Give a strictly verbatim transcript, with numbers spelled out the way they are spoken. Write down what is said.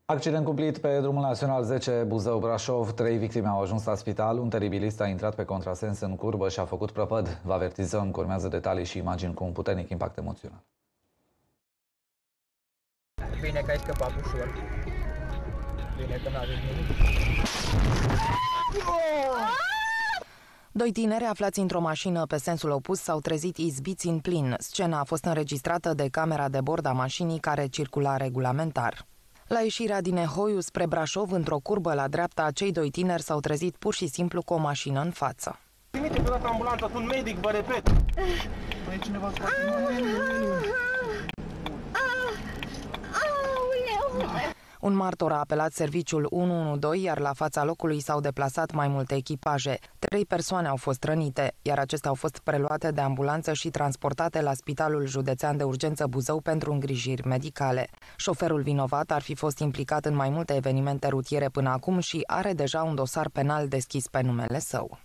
Accident cumplit pe drumul național zece Buzău-Brașov. Trei victime au ajuns la spital. Un teribilist a intrat pe contrasens în curbă și a făcut prăpăd. Vă avertizăm că urmează detalii și imagini cu un puternic impact emoțional. Bine că ai scăpat ușor. Bine că n-a nimic. Doi tineri aflați într-o mașină pe sensul opus s-au trezit izbiți în plin. Scena a fost înregistrată de camera de bord a mașinii care circula regulamentar. La ieșirea din Ehoiu spre Brașov, într-o curbă la dreapta, cei doi tineri s-au trezit pur și simplu cu o mașină în față. Trimite deodată ambulanța, tu un medic, vă repet! Mai e cineva în spate? Un martor a apelat serviciul unu unu doi, iar la fața locului s-au deplasat mai multe echipaje. Trei persoane au fost rănite, iar acestea au fost preluate de ambulanță și transportate la Spitalul Județean de Urgență Buzău pentru îngrijiri medicale. Șoferul vinovat ar fi fost implicat în mai multe evenimente rutiere până acum și are deja un dosar penal deschis pe numele său.